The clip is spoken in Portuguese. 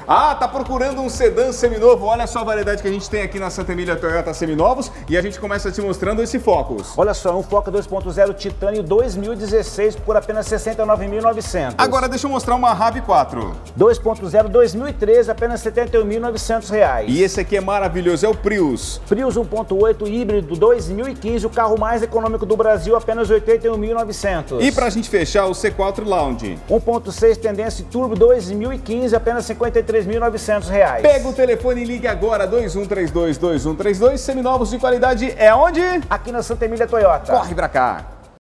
Ah, tá procurando um sedã seminovo? Olha só a variedade que a gente tem aqui na Santa Emília Toyota Seminovos e a gente começa te mostrando esse Focus. Olha só, um Focus 2.0 Titânio 2016 por apenas R$ 69.900. Agora deixa eu mostrar uma RAV4. 2.0 2013, apenas R$ 71.900. E esse aqui é maravilhoso, é o Prius. Prius 1.8 híbrido 2015, o carro mais econômico do Brasil, apenas R$ 81.900. E pra gente fechar, o C4 Lounge. 1.6 tendência turbo 2015, apenas R$ 53.900. Pega o telefone e ligue agora, 2132-2132, seminovos de qualidade é onde? Aqui na Santa Emília Toyota. Corre pra cá.